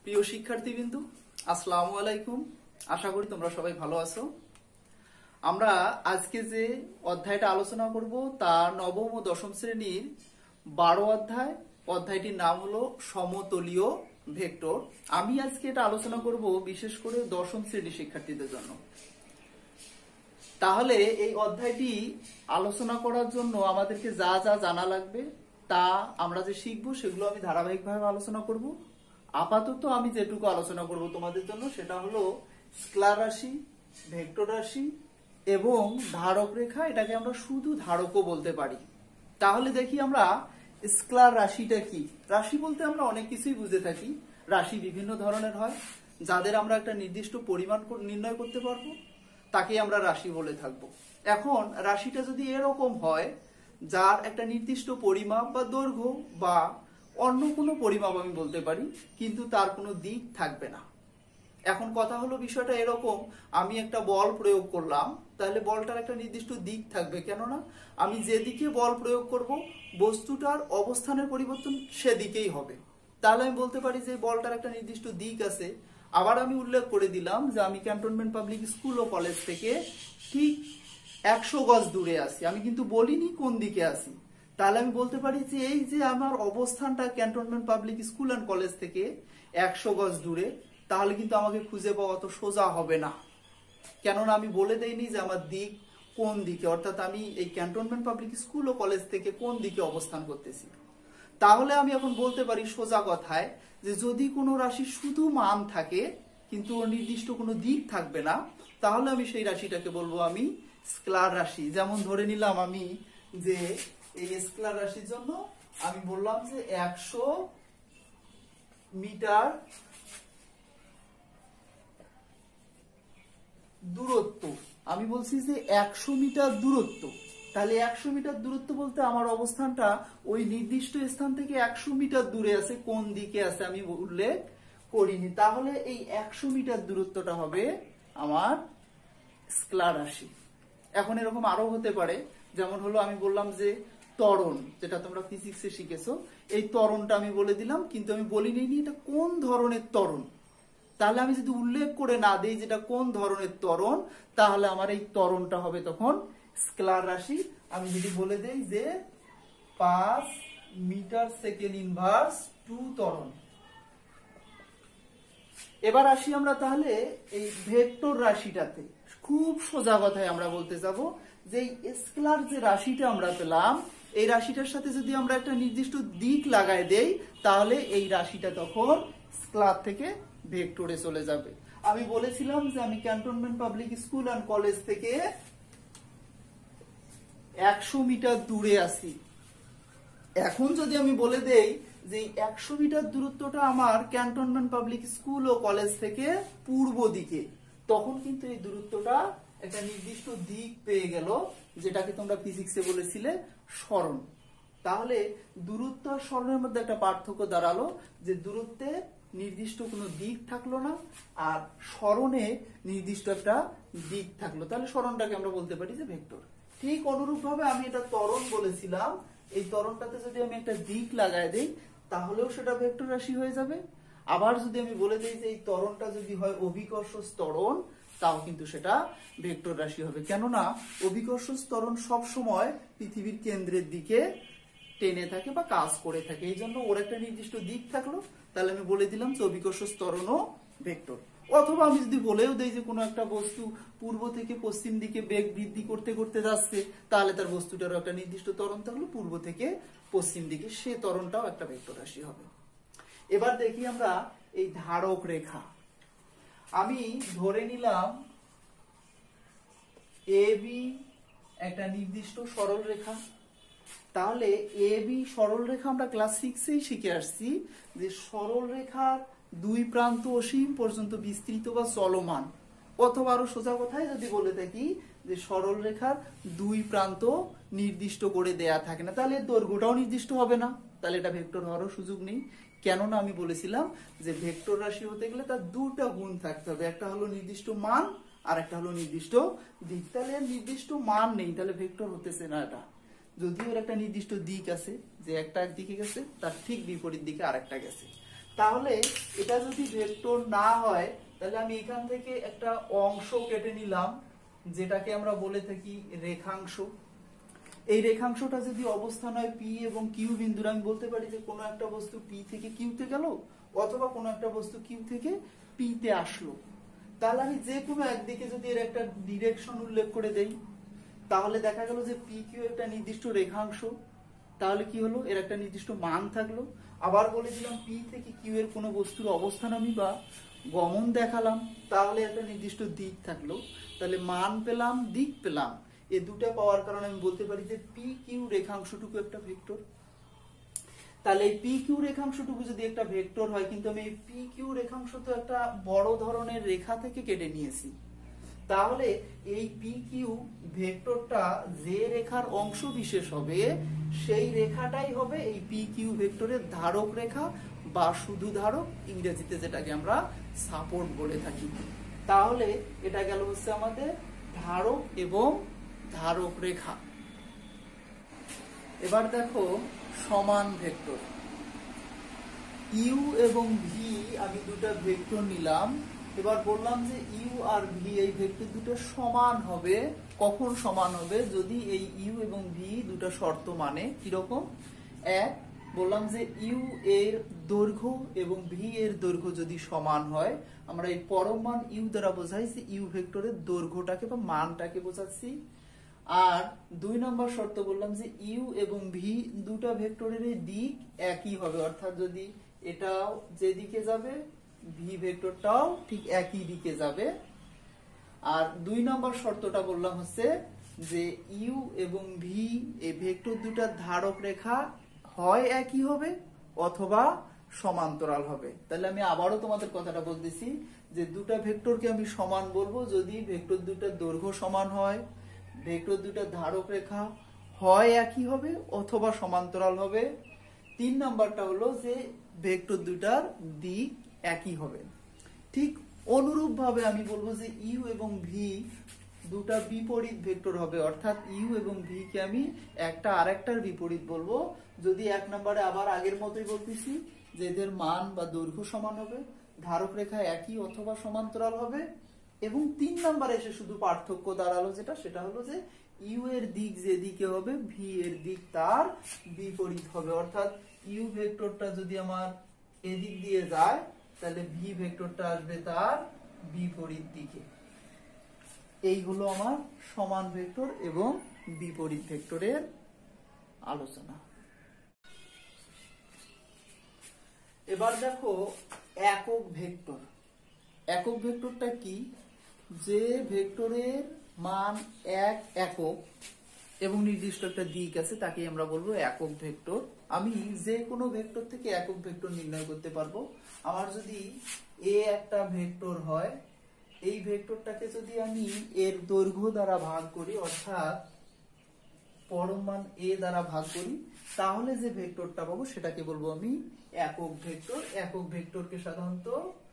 প্রিয় শিক্ষার্থীবৃন্দ, আসসালামু আলাইকুম। আশা করি তোমরা সবাই ভালো আছো। আমরা আজকে যে অধ্যায়টা আলোচনা করব তা নবম ও দশম শ্রেণীর 12 অধ্যায়। অধ্যায়টির নাম হলো সমতলীয় ভেক্টর। আমি আজকে এটা আলোচনা করব বিশেষ করে দশম শ্রেণীর শিক্ষার্থীদের জন্য। তাহলে এই অধ্যায়টি আলোচনা করার জন্য আমাদেরকে যা যা জানা লাগবে তা আমরা যে শিখবো সেগুলো আমি ধারাবাহিকভাবে আলোচনা করব। আপাতত আমি যেটুকু আলোচনা করব তোমাদের জন্য সেটা হলো স্কেলার রাশি, ভেক্টর রাশি এবং ধারক রেখা। এটাকে আমরা শুধু ধারকও বলতে পারি। তাহলে দেখি আমরা স্কেলার রাশিটা কি। রাশি বলতে আমরা অনেক কিছুই বুঝে থাকি। রাশি বিভিন্ন ধরনের হয়, যাদের আমরা একটা নির্দিষ্ট পরিমাণ নির্ণয় করতে পারবো তাকে আমরা রাশি বলে থাকবো। এখন রাশিটা যদি এরকম হয় যার একটা নির্দিষ্ট পরিমাপ বা দৈর্ঘ্য বা অন্য কোনো পরিমাপ আমি বলতে পারি, কিন্তু তার কোনো দিক থাকবে না। এখন কথা হলো বিষয়টা এরকম, আমি একটা বল প্রয়োগ করলাম, তাহলে বলটার একটা নির্দিষ্ট দিক থাকবে। কেননা আমি যেদিকে বল প্রয়োগ করব বস্তুটার অবস্থানের পরিবর্তন সেদিকেই হবে। তাহলে আমি বলতে পারি যে বলটার একটা নির্দিষ্ট দিক আছে। আবার আমি উল্লেখ করে দিলাম যে আমি ক্যান্টনমেন্ট পাবলিক স্কুল ও কলেজ থেকে ঠিক 100 গজ দূরে আছি, আমি কিন্তু বলিনি কোন দিকে আছি। তাহলে আমি বলতে পারি যে এই যে আমার অবস্থানটা cantonment public school and college থেকে 100 গজ দূরে, তাহলে কিন্তু আমাকে খুঁজে পাওয়া তো সোজা হবে না। কেননা আমি বলে দেইনি যে আমার দিক কোন দিকে, অর্থাৎ আমি এই ক্যান্টনমেন্ট পাবলিক স্কুল ও কলেজ থেকে কোন দিকে অবস্থান করতেছি। তাহলে আমি এখন বলতে পারি সোজা কথায় যে যদি কোনো রাশির শুধু মান থাকে কিন্তু ওর নির্দিষ্ট কোনো দিক থাকবে না, তাহলে আমি সেই রাশিটাকে বলবো আমি স্কেলার রাশি। যেমন ধরে নিলাম আমি যে এই স্কেলার রাশির জন্য আমি বললাম যে 100 মিটার দূরত্ব। আমি বলছি যে 100 মিটার দূরত্ব। তাহলে 100 মিটার দূরত্ব বলতে আমার অবস্থানটা ওই নির্দিষ্ট স্থান থেকে 100 মিটার দূরে আছে, কোন দিকে আছে আমি উল্লেখ করিনি। তাহলে এই 100 মিটার দূরত্বটা হবে আমার স্কেলার রাশি। এখন এরকম আরো হতে পারে, যেমন হলো আমি বললাম যে ত্বরণ, যেটা তোমরা ফিজিক্সে শিখেছো, এই ত্বরণটা আমি বলে দিলাম, কিন্তু আমি বলিনি এটা কোন ধরনের ত্বরণ। তাহলে আমি যদি উল্লেখ করে না দেই যেটা কোন ধরনের ত্বরণ, তাহলে আমার এই ত্বরণটা হবে তখন স্কেলার রাশি। আমি যদি বলে দেই যে 5 মিটার সেকেন্ড ইনভার্স 2 ত্বরণ। এবার আসি আমরা তাহলে এই ভেক্টর রাশিটাতে। খুব সোজা কথায় আমরা বলতে যাব যে এই স্কেলার যে রাশিটা আমরা পেলাম, এই রাশিটার সাথে যদি আমরা একটা নির্দিষ্ট দিক লাগাই দেই, তাহলে এই রাশিটা তখন স্কেলার থেকে ভেক্টরে চলে যাবে। আমি বলেছিলাম যে আমি cantonment public school and college থেকে 100 মিটার দূরে আছি। এখন যদি আমি বলে দেই যে 100 মিটার দূরত্বটা আমার ক্যান্টনমেন্ট পাবলিক স্কুল ও কলেজ থেকে পূর্ব দিকে, তখন কিন্তু এই দূরত্বটা একটা নির্দিষ্ট দিক পেয়ে গেল, যেটাকে তোমরা ফিজিক্সে বলেছিলে সরণ। তাহলে দূরত্ব আর সরণের মধ্যে একটা পার্থক্য দাঁড়ালো যে দূরত্বে নির্দিষ্ট কোনো দিক থাকলো না, আর সরণে নির্দিষ্ট একটা দিক থাকলো। তাহলে সরণটাকে আমরা বলতে পারি যে ভেক্টর। ঠিক অনুরূপভাবে আমি এটা ত্বরণ বলেছিলাম, এই ত্বরণটাতে যদি আমি একটা দিক লাগাই দেই তাহলেও সেটা ভেক্টর রাশি হয়ে যাবে। আবার যদি আমি বলে দিই যে এই ত্বরণটা যদি হয় অভিকর্ষ ত্বরণ, তাও কিন্তু সেটা ভেক্টর রাশি হবে। কেননা অভিকর্ষ ত্বরণ সব সময় পৃথিবীর কেন্দ্রের দিকে টেনে থাকে বা কাজ করে থাকে, এই জন্য ওর একটা নির্দিষ্ট দিক থাকলো। তাহলে আমি বলে দিলাম যে অভিকর্ষ ত্বরণও ভেক্টর। অথবা আমি যদি বলেও দেই যে কোনো একটা বস্তু পূর্ব থেকে পশ্চিম দিকে বেগ বৃদ্ধি করতে করতে যাচ্ছে, তাহলে তার বস্তুটারও একটা নির্দিষ্ট ত্বরণ থাকলো পূর্ব থেকে পশ্চিম দিকে, সে ত্বরণটাও একটা ভেক্টর রাশি হবে। এবার দেখি আমরা এই ধারক রেখা। আমি ধরে নিলাম এ বি একটা নির্দিষ্ট সরল রেখা। তাহলে এ বি সরল রেখা আমরা ক্লাস 6-এই শিখে আসছি যে সরল রেখার দুই প্রান্ত অসীম পর্যন্ত বিস্তৃত বা চলমান, অথবা আরো সোজা কথায় যদি বলে থাকি যে সরল রেখার দুই প্রান্ত নির্দিষ্ট করে দেয়া থাকে না, তাহলে দৈর্ঘ্যটাও নির্দিষ্ট হবে না, তাহলে এটা ভেক্টর হওয়ারও সুযোগ নেই। কেননা আমি বলেছিলাম যে ভেক্টর রাশি হতে গেলে তার দুটা গুণ থাকতে হবে, একটা হলো নির্দিষ্ট মান আর একটা হলো নির্দিষ্ট দিক। তাহলে নির্দিষ্ট মান নেই, তাহলে ভেক্টর হতেছে না এটা। যদিও এর একটা নির্দিষ্ট দিক আছে, যে একটা একদিকে গেছে তার ঠিক বিপরীত দিকে আরেকটা গেছে। তাহলে এটা যদি ভেক্টর না হয় তাহলে আমি এখান থেকে একটা অংশ কেটে নিলাম, যেটাকে আমরা বলে থাকি রেখাংশ। এই রেখাংশটা যদি অবস্থান হয় পি এবং কিউ বিন্দুর, আমি বলতে পারি যে কোনো একটা বস্তু পি থেকে কিউতে গেল অথবা কোনো একটা বস্তু কিউ থেকে পি তে আসলো। তাহলে আমি যে কোনো একদিকে যদি এর একটা ডিরেকশন উল্লেখ করে দেই, তাহলে দেখা গেল যে পি কিউ একটা নির্দিষ্ট রেখাংশ, তাহলে কি হলো, এর একটা নির্দিষ্ট মান থাকলো। আবার বলে দিলাম পি থেকে কিউ এর কোনো বস্তুর অবস্থান আমি বা গমন দেখালাম, তাহলে একটা নির্দিষ্ট দিক থাকলো। তাহলে মান পেলাম, দিক পেলাম, এই দুটো পাওয়ার কারণে আমি বলতে পারি যে পি কিউ রেখাংশটুকু একটা ভেক্টর। তাহলে এই পি কিউ রেখাংশটুকু যদি একটা ভেক্টর হয়, কিন্তু আমি এই পি কিউ রেখাংশ তো একটা বড় ধরনের রেখা থেকে কেটে নিয়েছি, তাহলে এই পি কিউ ভেক্টরটা যে রেখার অংশ বিশেষ হবে সেই রেখাটাই হবে এই পি কিউ ভেক্টরের ধারক রেখা বা শুধু ধারক, ইংরেজিতে যেটাকে আমরা সাপোর্ট বলে থাকি। তাহলে এটা গেল হচ্ছে আমাদের ধারক এবং ধারক রেখা। এবার দেখো সমান ভেক্টর। ইউ এবং ভি আমি দুটো ভেক্টর নিলাম, এবার বললাম যে ইউ আর ভি এই ভেক্টর দুটো সমান হবে। কখন সমান হবে? যদি এই ইউ এবং ভি দুটো শর্ত মানে কিরকম? এক, বললাম যে ইউ এর দৈর্ঘ্য এবং ভি এর দৈর্ঘ্য যদি সমান হয়, আমরা এই পরম মান ইউ দ্বারা বোঝাই যে ইউ ভেক্টরের দৈর্ঘ্যটাকে বা মানটাকে বোঝাচ্ছি। আর দুই নম্বর শর্ত বললাম যে ইউ এবং ভি দুটা ভেক্টরের দিক একই হবে, অর্থাৎ যদি এটাও যেদিকে যাবে ভি ভেক্টরটাও ঠিক একই দিকে যাবে। আর দুই নম্বর শর্তটা বললাম হচ্ছে যে ইউ এবং ভি এই ভেক্টর দুটার ধারক রেখা হয় একই হবে অথবা সমান্তরাল হবে। তাহলে আমি আবারও তোমাদের কথাটা বলতেছি যে দুটা ভেক্টরকে আমি সমান বলবো যদি ভেক্টর দুটার দৈর্ঘ্য সমান হয়, ভেক্টর দুটার ধারক রেখা হয় একই হবে অথবা সমান্তরাল হবে। তিন নাম্বারটা হলো যে ভেক্টর দুটার দিক একই হবে। ঠিক অনুরূপ ভাবে আমি বলবো যে ইউ এবং ভি দুটা বিপরীত ভেক্টর হবে, অর্থাৎ ইউ এবং ভি কে আমি একটা আরেকটার বিপরীত বলবো যদি এক নম্বরে আবার আগের মতোই বলতেছি যে এদের মান বা দৈর্ঘ্য সমান হবে, ধারক রেখা একই অথবা সমান্তরাল হবে। এবং তিন নম্বরে এসে শুধু পার্থক্য দাঁড়ালো যেটা, সেটা হলো যে ইউ এর দিক যেদিকে হবে ভি এর দিক তার বিপরীত হবে, অর্থাৎ ইউ ভেক্টরটা যদি আমার এদিক দিয়ে যায় তাহলে ভি ভেক্টরটা আসবে তার বিপরীত দিকে। এই হলো আমার সমান ভেক্টর এবং বিপরীত ভেক্টরের আলোচনা। এবার দেখো একক ভেক্টর। একক ভেক্টরটা কি? যে ভেক্টরের মান এক একক এবং নির্দিষ্ট একটা দিক আছে তাকে আমরা বলবো একক ভেক্টর। আমি যে কোনো ভেক্টর থেকে একক ভেক্টর নির্ণয় করতে পারবো। আমার যদি এ একটা ভেক্টর হয়, এই ভেক্টরটাকে যদি আমি এর দৈর্ঘ্য দ্বারা ভাগ করি, অর্থাৎ পরম মান এ দ্বারা ভাগ করি, তাহলে যে ভেক্টরটা পাবো সেটাকে বলবো আমি একক ভেক্টর। একক ভেক্টরকে সাধারণত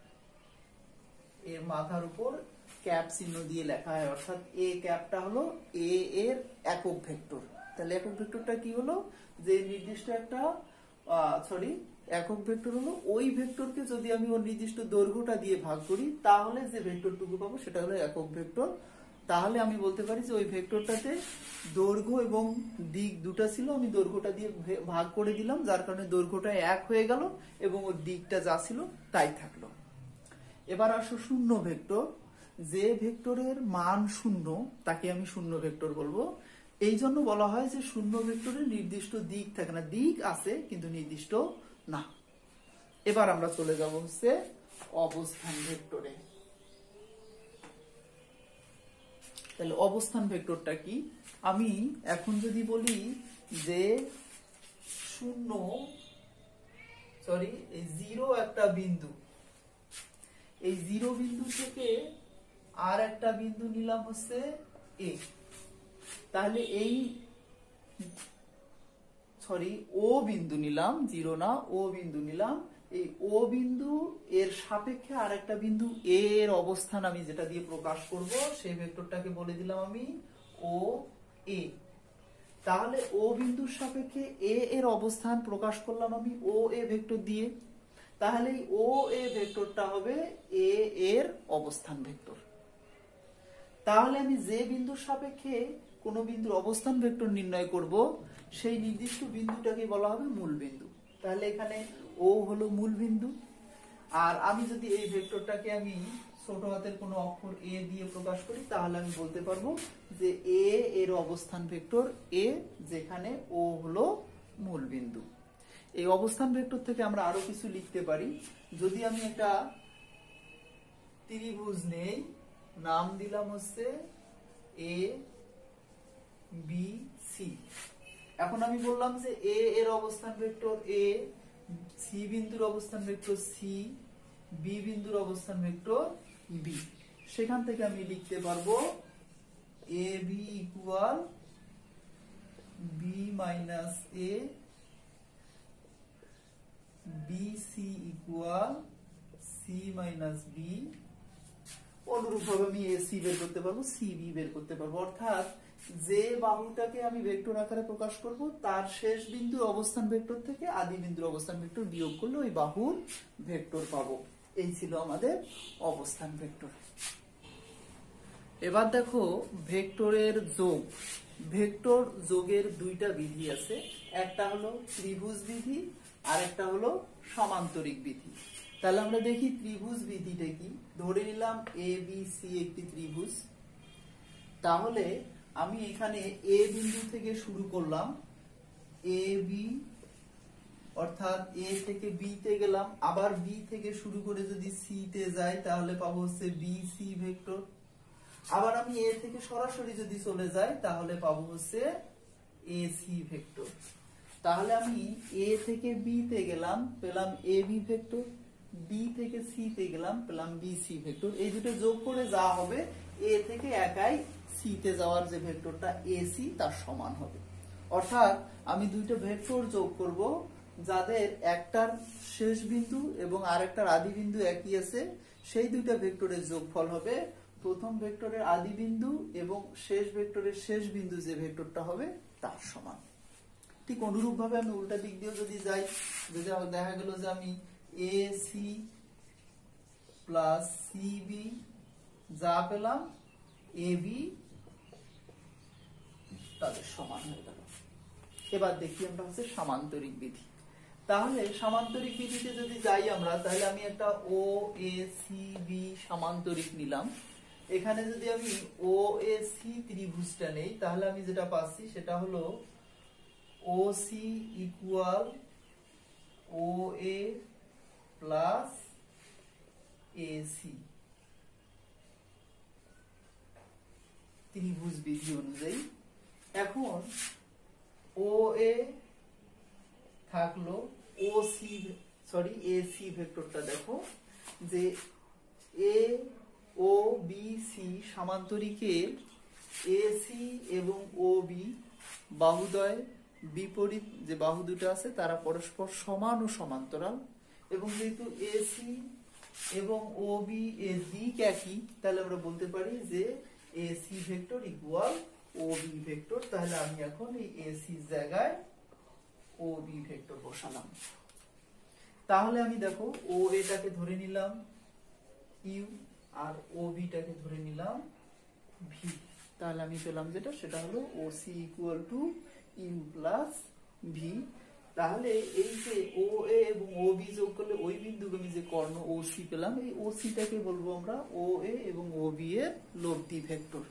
এর মাথার উপর ক্যাপ চিহ্ন দিয়ে লেখা হয়, অর্থাৎ এ ক্যাপটা হলো এ এর একক ভেক্টর। তাহলে একক ভেক্টরটা কি হলো? যে নির্দিষ্ট একটা একক ভেক্টর হলো ওই ভেক্টরকে যদি আমি ওর নির্দিষ্ট দৈর্ঘ্যটা দিয়ে ভাগ করি তাহলে যে ভেক্টরটুকু পাবো সেটা হলো একক ভেক্টর। তাহলে আমি বলতে পারি যে ওই ভেক্টরটাতে দৈর্ঘ্য এবং দিক দুটো ছিল, আমি দৈর্ঘ্যটা দিয়ে ভাগ করে দিলাম, যার কারণে দৈর্ঘ্যটা এক হয়ে গেল এবং ওর দিকটা যা ছিল তাই থাকলো। এবার আসো শূন্য ভেক্টর। যে ভেক্টরের মান শূন্য তাকে আমি শূন্য ভেক্টর বলবো। এই জন্য বলা হয় যে শূন্য ভেক্টরের নির্দিষ্ট দিক থাকে না, দিক আছে কিন্তু নির্দিষ্ট না। এবার আমরা চলে যাব হচ্ছে অবস্থান ভেক্টরে। তাহলে অবস্থান ভেক্টরটা কি? আমি এখন যদি বলি যে এই জিরো একটা বিন্দু, এই জিরো বিন্দু থেকে আর একটা বিন্দু নিলাম হচ্ছে এ, তাহলে এই ও বিন্দু নিলাম, জিরো না ও বিন্দু নিলাম, এই ও বিন্দু এর সাপেক্ষে আর একটা বিন্দু এ এর অবস্থান আমি যেটা দিয়ে প্রকাশ করব সেই ভেক্টরটাকে বলে দিলাম আমি ও এ। তাহলে ও বিন্দুর সাপেক্ষে এ এর অবস্থান প্রকাশ করলাম আমি ও এ ভেক্টর দিয়ে। তাহলে ও এ ভেক্টরটা হবে এ এর অবস্থান ভেক্টর। তাহলে আমি যে বিন্দুর সাপেক্ষে কোনো বিন্দুর অবস্থান ভেক্টর নির্ণয় করব সেই নির্দিষ্ট বিন্দুটাকে বলা হবে মূল বিন্দু। তাহলে এখানে ও হলো মূল বিন্দু। আর আমি যদি এই ভেক্টরটাকে আমি ছোট হাতের কোনো অক্ষর এ দিয়ে প্রকাশ করি তাহলে আমি বলতে পারবো যে এ এর অবস্থান ভেক্টর এ, যেখানে ও হলো মূল বিন্দু। এই অবস্থান ভেক্টর থেকে আমরা আরো কিছু লিখতে পারি। যদি আমি একটা ত্রিভুজ নেই, নাম দিলাম হচ্ছে এ বি সি। এখন আমি বললাম যে এ এর অবস্থান ভেক্টর এ, সি বিন্দুর অবস্থান ভেক্টর সি, বি বিন্দুর অবস্থান ভেক্টর বি। সেখান থেকে আমি লিখতে পারবো A B equal B minus A, B C equal C minus B. অনুরূপভাবে আমি এ সি বের করতে পারবো, সি বি বের করতে পারবো। অর্থাৎ যে বাহুটাকে আমি ভেক্টর আকারে প্রকাশ করব তার শেষ বিন্দুর অবস্থান ভেক্টর থেকে আদি বিন্দুর অবস্থান ভেক্টর বিয়োগ করলে ওই বাহুর ভেক্টর পাবো। এই ছিল আমাদের অবস্থান ভেক্টর। এবার দেখো ভেক্টরের যোগ। ভেক্টর যোগের দুইটা বিধি আছে, একটা হলো ত্রিভুজ বিধি আর একটা হলো সমান্তরিক বিধি। তাহলে আমরা দেখি ত্রিভুজ বিধিটা কি। ধরে নিলাম এ বি সি একটি ত্রিভুজ। তাহলে আমি এখানে এ বিন্দু থেকে শুরু করলাম, এ বি, অর্থাৎ এ থেকে বি তে গেলাম, আবার বি থেকে শুরু করে যদি সি তে যাই তাহলে পাবো হচ্ছে বি সি ভেক্টর। আবার আমি এ থেকে সরাসরি যদি চলে যাই তাহলে পাবো হচ্ছে এ সি ভেক্টর। তাহলে আমি এ থেকে বি তে গেলাম, পেলাম এ বি ভেক্টর, বি থেকে সি তে গেলাম, পেলাম বি সি ভেক্টর। এই দুটো যোগ করে যা হবে এ থেকে একাই সি তে যাওয়ার যে ভেক্টরটা এ সি তার সমান হবে। অর্থাৎ আমি দুইটা ভেক্টর যোগ করব যাদের একটার শেষ বিন্দু এবং আরেকটার আদি বিন্দু একই আছে, সেই দুইটা ভেক্টরের যোগফল হবে প্রথম ভেক্টরের আদি বিন্দু এবং শেষ ভেক্টরের শেষ বিন্দু যে ভেক্টরটা হবে তার সমান। ঠিক অনুরূপ ভাবে আমি উল্টা দিক দিয়েও যদি যাই, যদি দেখা গেল যে আমি A C plus C B যা পেলাম এ বি তাদের সমান হয়ে গেল। এবার দেখি আমরা হচ্ছে সমান্তরিক বিধি। তাহলে সমান্তরিক বিধিতে যদি যাই আমরা, তাহলে আমি একটা ও এ সি বি সমান্তরিক নিলাম। এখানে যদি আমি ও এ সি ত্রিভুজটা নেই তাহলে আমি যেটা পাচ্ছি সেটা হলো O C equal O A plus A C ত্রিভুজ বিধি অনুযায়ী। এখন ও এ থাকলো O C, sorry A C ভেক্টরটা দেখো যে এ ও বি সি সমান্তরিকের এ সি এবং ও বি বাহুদ্বয় বিপরীত যে বাহু দুটো আছে তারা পরস্পর সমান ও সমান্তরাল, এবং যেহেতু এ সি এবং ও বি এর দিক একই তাহলে আমরা বলতে পারি যে A C vector equal O B vector. তাহলে আমি এখন এই এ সি জায়গায় ও বি ভেক্টর বসালাম। তাহলে আমি দেখো ও এটাকে ধরে নিলাম ইউ আর ও বিটাকে ধরে নিলাম ভি। তাহলে আমি পেলাম যেটা সেটা হলো O C equal to U plus V. তাহলে এই যে ও এ এবং ও বি যোগ করলে ওই বিন্দুকে আমি যে কর্ণ ও সি পেলাম, এই ও সিটাকে বলবো আমরা ও এ এবং ও বি এর লব্ধি ভেক্টর।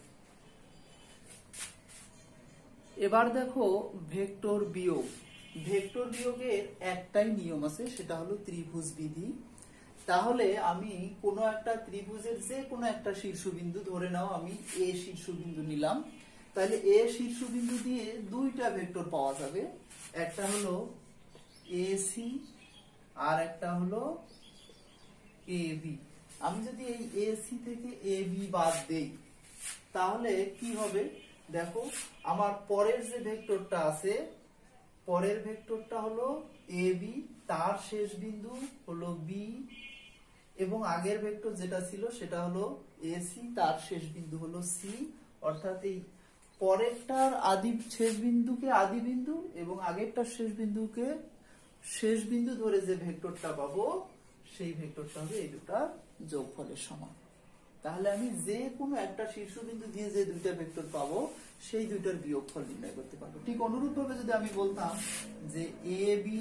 এবার দেখো ভেক্টর বিয়োগ। ভেক্টর বিয়োগের একটাই নিয়ম আছে, সেটা হলো ত্রিভুজ বিধি। তাহলে আমি কোনো একটা ত্রিভুজের যে কোনো একটা শীর্ষবিন্দু, ধরে নাও আমি এ শীর্ষবিন্দু নিলাম, তাহলে এ শীর্ষবিন্দু দিয়ে দুইটা ভেক্টর পাওয়া যাবে, একটা হলো এ সি আর একটা হলো এ বি। আমি যদি এই এ সি থেকে এ বি বাদ দেই তাহলে কি হবে দেখো, আমার পরের যে ভেক্টরটা আছে, পরের ভেক্টরটা হলো এ বি, তার শেষ বিন্দু হলো বি, এবং আগের ভেক্টর যেটা ছিল সেটা হলো এ সি, তার শেষ বিন্দু হলো সি। অর্থাৎ এই পরেরটার আদি শেষ বিন্দুকে আদি বিন্দু এবং আগেরটার শেষ বিন্দুকে শেষ বিন্দু ধরে যে ভেক্টরটা পাবো সেই ভেক্টরটা হবে এই দুটার যোগফলের সমান। তাহলে আমি যে কোনো একটা শীর্ষবিন্দু দিয়ে যে দুইটা ভেক্টর পাবো সেই দুইটার বিয়োগফল নির্ণয় করতে পারবো। ঠিক অনুরূপ ভাবে যদি আমি বলতাম যে A B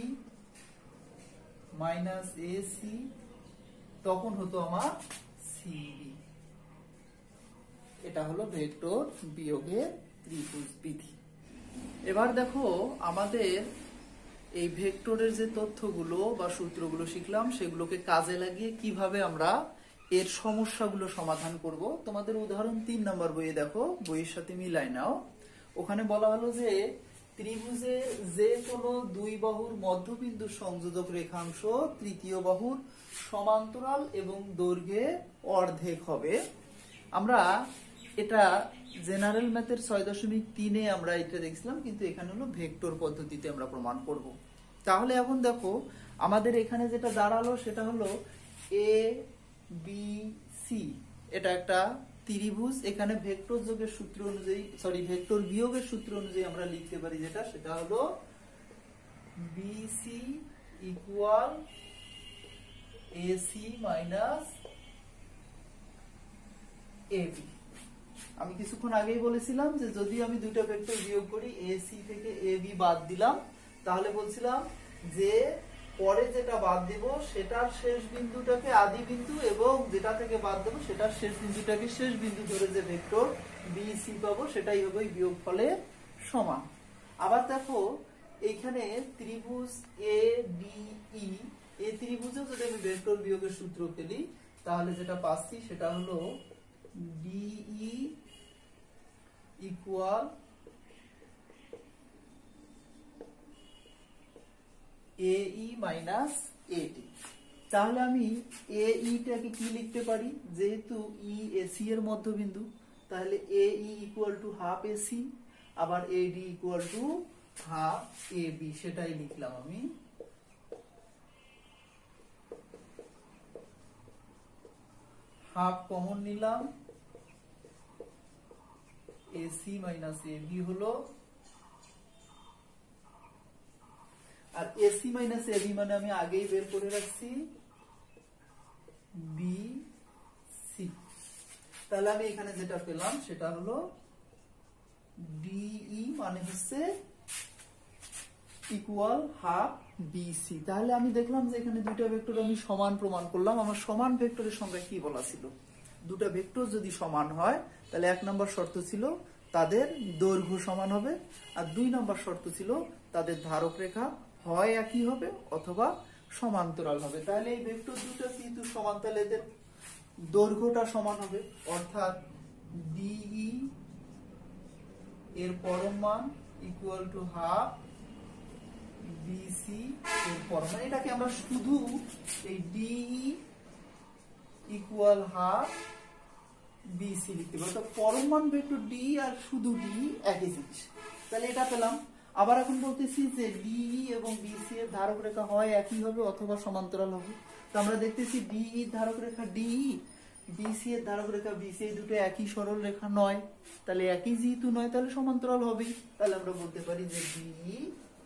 minus A C, তখন হতো আমার সি বি। এটা হলো ভেক্টর বিয়োগের ত্রিভুজ বিধি। এবার দেখো আমাদের এই ভেক্টরের যে তথ্যগুলো বা সূত্রগুলো শিখলাম সেগুলোকে কাজে লাগিয়ে কিভাবে আমরা এর সমস্যাগুলো সমাধান করব। তোমাদের উদাহরণ 3 নম্বর বইয়ে দেখো, বইয়ের সাথে মিলাই নাও। ওখানে বলা হলো যে ত্রিভুজের যে কোনো দুই বাহুর মধ্যবিন্দু সংযোজক রেখাংশ তৃতীয় বাহুর সমান্তরাল এবং দৈর্ঘ্যে অর্ধেক হবে। আমরা এটা জেনারেল ম্যাথের 6.3-এ আমরা এটা দেখছিলাম, কিন্তু এখানে হলো ভেক্টর পদ্ধতিতে আমরা প্রমাণ করব। তাহলে এখন দেখো আমাদের এখানে যেটা দাঁড়ালো সেটা হলো এ বি সি, এটা একটা ত্রিভুজ। এখানে ভেক্টর যোগের সূত্র অনুযায়ী, ভেক্টর বিয়োগের সূত্র অনুযায়ী আমরা লিখতে পারি সেটা হলো BC equal AC minus AB. আমি কিছুক্ষণ আগেই বলেছিলাম যে যদি আমি দুইটা ভেক্টর বিয়োগ করি, এসি থেকে এবি বাদ দিলাম, তাহলে বলছিলাম যে পরে যেটা বাদ দেব সেটার শেষ বিন্দুটাকে আদি বিন্দু এবং যেটা থেকে বাদ দেব সেটার শেষ বিন্দুটাকে শেষ বিন্দু ধরে যে ভেক্টর বিসি পাবো সেটাই হবে বিয়োগফলের সমান। আবার দেখো এইখানে ত্রিভুজ এ ডি ই, এই ত্রিভুজে যদি আমি ভেক্টর বিয়োগের সূত্র ফেলি তাহলে যেটা পাচ্ছি সেটা হলো ডিই ইকুয়াল এই মাইনাস এটি। তাহলে আমি এইটাকে কি লিখতে পারি, যেহেতু ই এসি এর মধ্যবিন্দু, তাহলে এই ইকুয়াল টু হাফ এসি, আবার AD equal to half AB, সেটাই লিখলাম আমি। হাফ কমন নিলাম, এসি মাইনাস এবি হলো, আর এসি মাইনাস এবি মানে আমি আগেই বের করে রাখছি বি সি। তাহলে আমি এখানে যেটা পেলাম সেটা হলো ডিই মানে হচ্ছে ইকুয়াল হাফ বিসি। তাহলে আমি দেখলাম যে এখানে দুইটা ভেক্টর আমি সমান প্রমাণ করলাম। আমার সমান ভেক্টরের সংজ্ঞা কি বলা ছিল, দুটা ভেক্টর যদি সমান হয় তাহলে 1 নম্বর শর্ত ছিল তাদের দৈর্ঘ্য সমান হবে, আর 2 নম্বর শর্ত ছিল তাদের ধারক রেখা হয় একই হবে অথবা সমান্তরাল হবে। তাহলে এই ভেক্টর দুটো কিন্তু সমান, তাহলে এদের দৈর্ঘ্যটা সমান হবে, অর্থাৎ ডিই এর পরম মান ইকুয়াল টু হাফ বিসি এর পরম মান। এটাকে আমরা শুধু এই ডিই ইকুয়াল হাফ বিসি লিখতে পারি, অর্থাৎ পরম মান ভেক্টর ডি আর শুধু ডি একই জিনিস। তাহলে এটা পেলাম। আবার এখন বলতেছি যে ডিই এবং বিসি এর ধারক রেখা হয় একই হবে অথবা সমান্তরাল হবে। তো আমরা দেখতেছি ডিই এর ধারক রেখা ডিই, বিসি এর ধারক রেখা বিসি, এই দুটো একই সরল রেখা নয়, তাহলে একই যেহেতু নয় তাহলে সমান্তরাল হবেই। তাহলে আমরা বলতে পারি যে ডিই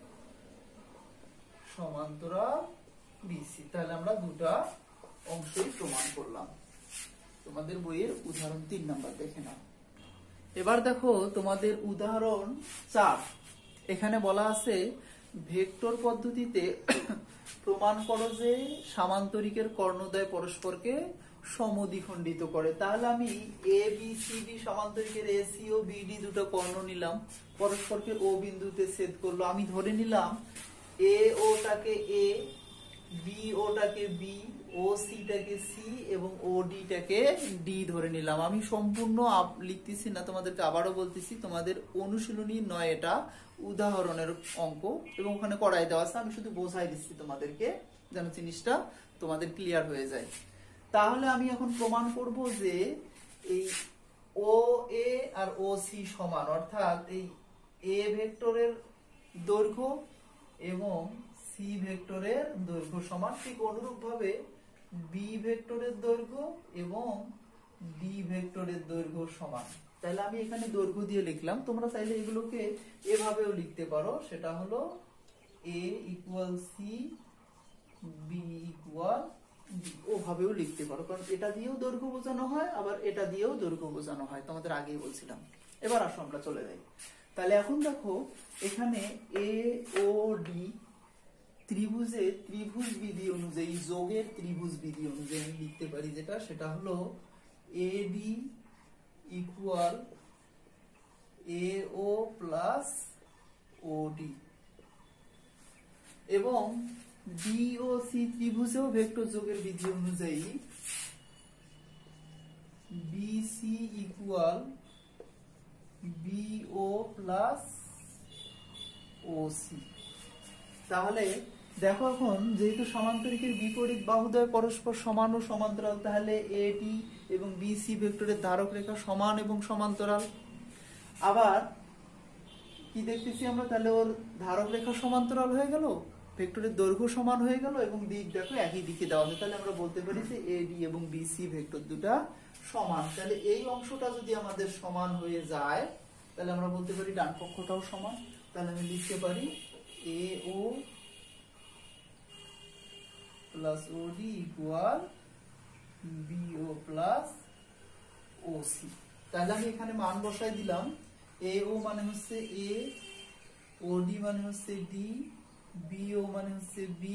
সমান্তরাল বিসি। তাহলে আমরা দুটা অংশই প্রমাণ করলাম। তোমাদের বইয়ের উদাহরণ 3 নাম্বার দেখে নাও। এবার দেখো তোমাদের উদাহরণ 4, এখানে বলা আছে ভেক্টর পদ্ধতিতে প্রমাণ করো যে সামান্তরিকের কর্ণদ্বয় পরস্পরকে সমদ্বিখণ্ডিত করে। তাহলে আমি এ বি সি ডি সমান্তরিকের এসি ও বিডি দুটো কর্ণ নিলাম, পরস্পরকে ও বিন্দুতে ছেদ করলো। আমি ধরে নিলাম এ ওটাকে এ, বি ওটাকে বি, ও সিটাকে সি এবং ও ডিটাকে ডি ধরে নিলাম। আমি সম্পূর্ণ লিখতেছি না, তোমাদেরকে আবারও বলতেছি, তোমাদের অনুশীলনী নয়, এটা উদাহরণের অঙ্ক এবং ওখানে করাই দেওয়া আছে। আমি শুধু বোঝাই দিচ্ছি তোমাদেরকে যেন জিনিসটা তোমাদের ক্লিয়ার হয়ে যায়। তাহলে আমি এখন প্রমাণ করব যে এই ও এ আর ও সি সমান, অর্থাৎ এই এ ভেক্টরের দৈর্ঘ্য এবং সি ভেক্টরের দৈর্ঘ্য সমান। ঠিক অনুরূপ ভাবে বি ভেক্টরের দৈর্ঘ্য এবং ডি ভেক্টরের দৈর্ঘ্য সমান। তাহলে আমি এখানে দৈর্ঘ্য দিয়ে লিখলাম, তোমরা চাইলে এগুলোকে এভাবেও লিখতে পারো, সেটা হলো A equal C, B equal ভাবেও লিখতে পারো, কারণ এটা দিয়েও দৈর্ঘ্য বোঝানো হয়, আবার এটা দিয়েও দৈর্ঘ্য বোঝানো হয়, তোমাদের আগেই বলছিলাম। এবার আসো আমরা চলে যাই। তাহলে এখন দেখো এখানে এ ও ডি ত্রিভুজের ত্রিভুজ বিধি অনুযায়ী, যোগের ত্রিভুজ বিধি অনুযায়ী আমি লিখতে পারি যেটা, সেটা হলো A D equal A O plus O D, এবং বি ও সি ত্রিভুজেও ভেক্টর যোগের বিধি অনুযায়ী B C equal B O plus O C. তাহলে দেখো এখন যেহেতু সমান্তরিকের বিপরীত বাহুদ্বয় পরস্পর সমান ও সমান্তরাল, তাহলে এডি এবং বিসি ভেক্টরের ধারক রেখা সমান এবং সমান্তরাল। আবার কি দেখতেছি আমরা, তাহলে ওর ধারক রেখা সমান্তরাল হয়ে গেল, ভেক্টরের দৈর্ঘ্য সমান হয়ে গেল, এবং দিক দেখো একই দিকে দেওয়া আছে। তাহলে আমরা বলতে পারি যে এডি এবং বিসি ভেক্টর দুটা সমান। তাহলে এই অংশটা যদি আমাদের সমান হয়ে যায়, তাহলে আমরা বলতে পারি ডান পক্ষটাও সমান। তাহলে আমি লিখতে পারি A O plus O D equal B O plus O C. তাহলে আমি এখানে মান বসাই দিলাম, এ ও মানে হচ্ছে এ, ও ডি মানে হচ্ছে ডি, বি ও মানে হচ্ছে বি,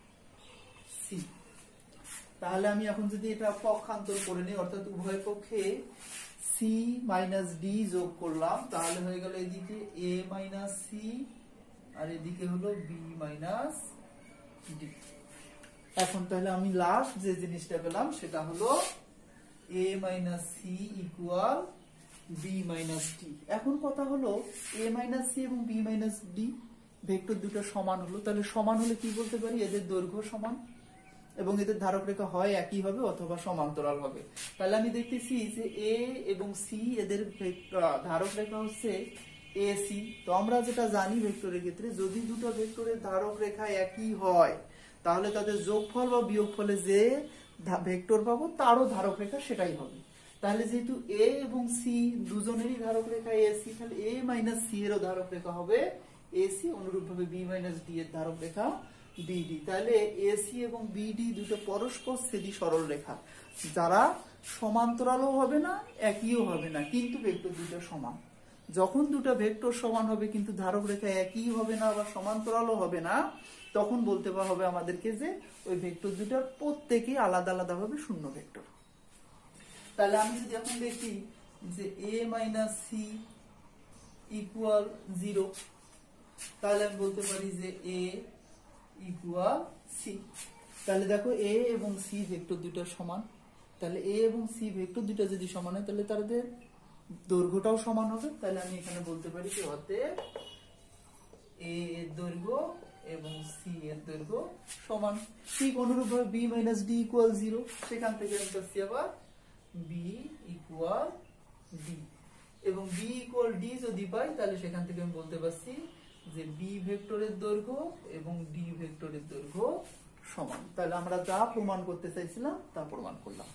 সি। তাহলে আমি এখন যদি এটা পক্ষান্তর করে নিই, অর্থাৎ উভয় পক্ষে সি মাইনাস ডি যোগ করলাম, তাহলে হয়ে গেল এদিকে এ মাইনাস সি আর এদিকে হলো বি মাইনাস ডি। এখন তাহলে আমি লাস্ট যে জিনিসটা পেলাম সেটা হলো A minus C equal B minus D. এখন কথা হলো এ মাইনাস সি এবং বি মাইনাস ডি ভেক্টর দুটো সমান হলো, তাহলে সমান হলে কি বলতে পারি, এদের দৈর্ঘ্য সমান এবং এদের ধারক রেখা হয় একই হবে অথবা সমান্তরাল হবে। তাহলে আমি দেখতেছি যে এ এবং সি এদের ধারক রেখা হচ্ছে এ সি। তো আমরা যেটা জানি ভেক্টরের ক্ষেত্রে, যদি দুটো ভেক্টরের ধারক রেখা একই হয় তাহলে তাদের যোগফল বা বিয়োগফলে যে ভেক্টর পাবো তারও ধারক রেখা সেটাই হবে। তাহলে যেহেতু এ এবং সি দুজনেরই ধারক রেখা এ সি, তাহলে এ মাইনাস সি এরও ধারক রেখা হবে এ সি, অনুরূপ ভাবে বি মাইনাস ডি এর ধারক রেখা বিডি। তাহলে এসি এবং বিডি দুটো পরস্পর ছেদি সরল রেখা, যারা সমান্তরালও হবে না একইও হবে না, কিন্তু ভেক্টর দুটো সমান। যখন দুটো ভেক্টর সমান হবে কিন্তু ধারক রেখা একই হবে না বা সমান্তরালও হবে না, তখন বলতে হবে আমাদেরকে যে ওই ভেক্টর দুটার প্রত্যেকেই আলাদা আলাদা ভাবে শূন্য ভেক্টর। তাহলে আমি যদি এখন দেখি যে এ মাইনাস সি ইকুয়াল 0, তাহলে আমি বলতে পারি যে এ ইকুয়াল সি। তাহলে দেখো এ এবং সি ভেক্টর দুটো সমান, তাহলে এ এবং সি ভেক্টর দুটো যদি সমান হয় তাহলে তাদের দৈর্ঘ্যটাও সমান হবে। তাহলে আমি এখানে বলতে পারি যে অতএব এ এর দৈর্ঘ্য এবং সি এর দৈর্ঘ্য সমান। ঠিক অনুরূপ ভাবে বি মাইনাস ডি ইকুয়াল 0, সেখান থেকে আমি পাচ্ছি আবার বি ইকুয়াল ডি, এবং বি ইকুয়াল ডি যদি পাই তাহলে সেখান থেকে আমি বলতে পারছি যে বি ভেক্টরের দৈর্ঘ্য এবং ডি ভেক্টরের দৈর্ঘ্য সমান। তাহলে আমরা যা প্রমাণ করতে চাইছিলাম তা প্রমাণ করলাম।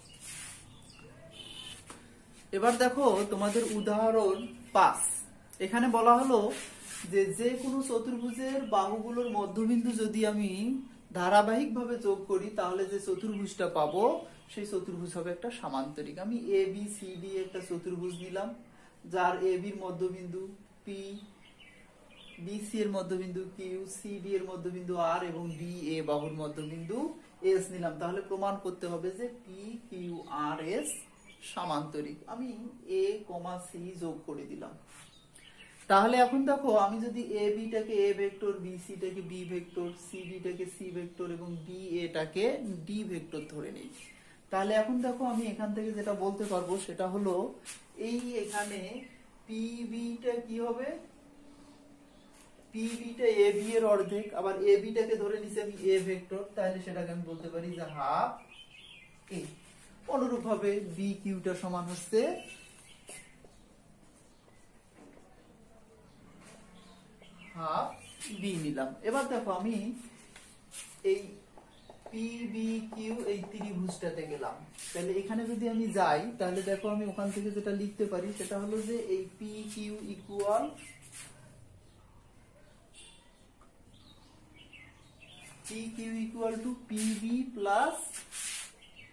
এবার দেখো তোমাদের উদাহরণ 5। এখানে বলা হলো যে কোনো চতুর্ভুজের বাহুগুলোর মধ্যবিন্দু যদি আমি ধারাবাহিকভাবে যোগ করি তাহলে যে চতুর্ভুজটা পাবো সেই চতুর্ভুজ হবে একটা সামান্তরিক। আমি এ বি সি ডি একটা চতুর্ভুজ নিলাম, যার এ বির মধ্যবিন্দু পি, বিসি এর মধ্যবিন্দু কিউ, সিডি এর মধ্যবিন্দু আর এবং ডি এ বাহুর মধ্যবিন্দু এস নিলাম। তাহলে প্রমাণ করতে হবে যে পি কিউ আর এস সামান্তরিক। আমি এ কমা সি যোগ করে দিলাম। তাহলে এখন দেখো আমি যদি এ বিটাকে এ ভেক্টর, বি সিটাকে বি ভেক্টর, সিডি টাকে সি ভেক্টর এবং ডি এটাকে ডি ভেক্টর ধরে নিই, তাহলে এখন দেখো আমি এখান থেকে যেটা বলতে পারবো সেটা হলো এই এখানে পি বিটা কি হবে, পি বিটা এ বি এর অর্ধেক, আবার এ বিটাকে ধরে নিছি আমি এ ভেক্টর, তাহলে সেটাকে আমি বলতে পারি যে হাফ এ। অনুরূপ ভাবে বি কিউটা সমান হচ্ছে হাফ বি নিলাম। এবার দেখো আমি এই পি বি কিউ এই ত্রিভুজটাতে গেলাম, তাহলে এখানে যদি আমি যাই তাহলে দেখো আমি ওখান থেকে যেটা লিখতে পারি সেটা হলো যে এই P Q equal to P B plus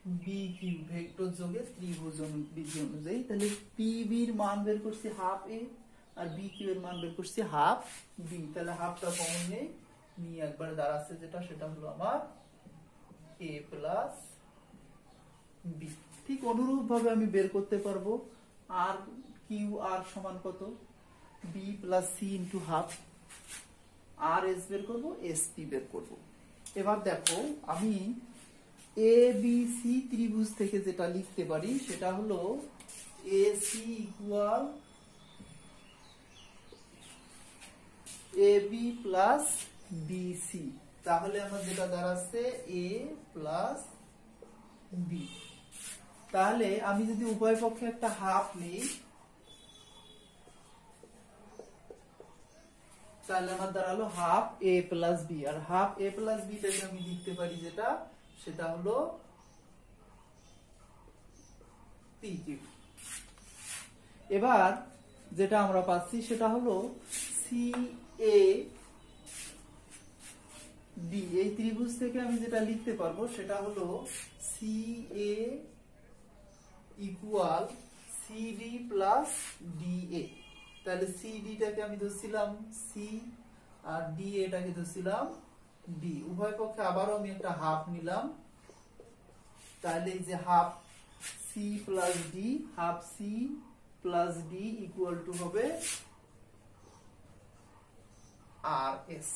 B Q vector যোগে ত্রিভুজ বিধি অনুযায়ী। তাহলে পি বির মান বের করছি হাফ এ, আর বি কিউ এর মান বের করছি হাফ বি। তাহলে হাফটা কমন নেই, নিয়ে একবার দাঁড়াচ্ছে যেটা, সেটা হলো আমার এ প্লাস বি। ঠিক অনুরূপ ভাবে আমি বের করতে পারবো আর কিউ আর সমান কত, B plus C into half. R S বের করবো, এস পি বের করবো। এবার দেখো আমি এ বি সি ত্রিভুজ থেকে যেটা লিখতে পারি সেটা হলো A C equal A B plus B C. তাহলে আমার যেটা দাঁড়াচ্ছে এ প্লাস বি। তাহলে আমি যদি উভয় পক্ষে একটা হাফ নিই, তাহলে আমার দাঁড়ালো হাফ এ প্লাস বি। আর হাফ এ প্লাস বি টাকে আমি লিখতে পারি যেটা, সেটা হলো পি কিউ। এবার যেটা আমরা পাচ্ছি সেটা হলো সি এ ডি। এই ত্রিভুজ থেকে আমি যেটা লিখতে পারবো সেটা হলো C A equal C D plus D A. তাহলে সি ডি টাকে আমি ধরছিলাম সি, আর ডি এটাকে ধরছিলাম ডি। উভয় পক্ষে আবারও আমি একটা হাফ নিলাম, তাহলে এই যে half C plus D, half C plus D equal to হবে আর এস।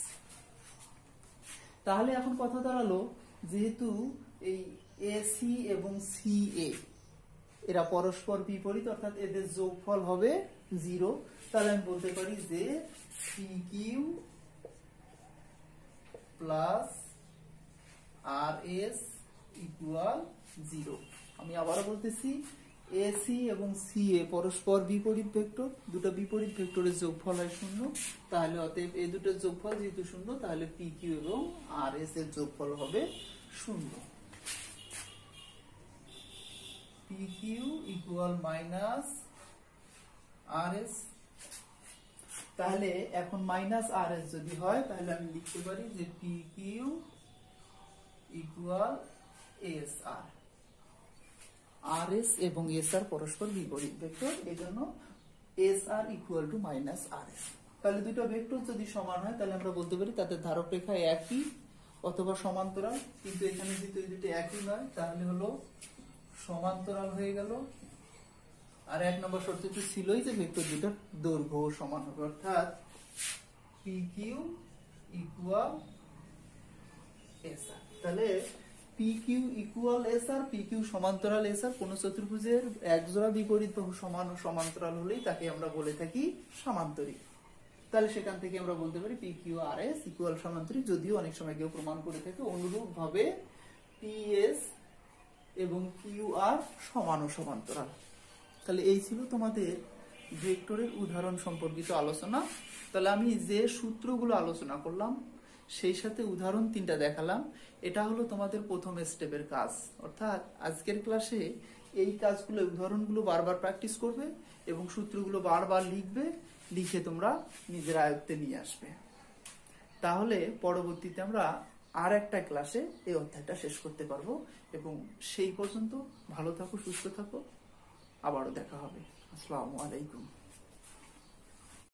তাহলে এখন কথা দাঁড়ালো, যেহেতু এই এ সি এবং সি এ এরা পরস্পর বিপরীত, অর্থাৎ এদের যোগফল হবে 0, তাহলে আমি বলতে পারি যে P Q plus R S equal 0। আমি আবারও বলতেছি, এ সি এবং সি এ পরস্পর বিপরীত ভেক্টর, দুটো বিপরীত ভেক্টরের যোগফল হয় 0। তাহলে অতএব এই দুটোর যোগফল যেহেতু 0, তাহলে পি কিউ এবং আর এস এর যোগফল হবে 0। P Q equal minus R S. তাহলে এখন মাইনাস আর এস যদি হয়, তাহলে আমি লিখতে পারি যে P Q equal S R. R S এবং এস আর পরস্পর বিপরীত ভেক্টর, এজন্য S R equal to minus R S. তাহলে দুটো ভেক্টর যদি সমান হয়, তাহলে আমরা বলতে পারি তাদের ধারক রেখা একই অথবা সমান্তরাল। কিন্তু এখানে যেহেতু এই দুটো একই নয়, তাহলে হলো সমান্তরাল হয়ে গেল। আর এক নম্বর শর্ত তো ছিলই যে ভেক্টর দুটোর দৈর্ঘ্য সমান হবে, অর্থাৎ P Q equal S R. তাহলে P Q equal S R, P Q সমান্তরাল এস আর। কোন চতুর্ভুজের একজোড়া বিপরীত বাহু সমান ও সমান্তরাল হলেই তাকে আমরা বলে থাকি সমান্তরিক। তাহলে সেখান থেকে আমরা বলতে পারি P Q R S equal সমান্তরিক। যদিও অনেক সময় কেউ প্রমাণ করে থাকে অনুরূপ ভাবে পি এস এবং কিউ আর সমান ও সমান্তরাল। তাহলে এই ছিল তোমাদের ভেক্টরের উদাহরণ সম্পর্কিত আলোচনা। তাহলে আমি যে সূত্রগুলো আলোচনা করলাম সেই সাথে উদাহরণ 3টা দেখালাম। এটা হলো তোমাদের প্রথম স্টেপের কাজ, অর্থাৎ আজকের ক্লাসে এই কাজগুলো, উদাহরণগুলো বারবার প্র্যাকটিস করবে এবং সূত্রগুলো বারবার লিখবে, লিখে তোমরা নিজের আয়ত্তে নিয়ে আসবে। তাহলে পরবর্তীতে আমরা আর একটা ক্লাসে এই অধ্যায়টা শেষ করতে পারবো। এবং সেই পর্যন্ত ভালো থাকো, সুস্থ থাকো, আবারও দেখা হবে। আসসালামু আলাইকুম।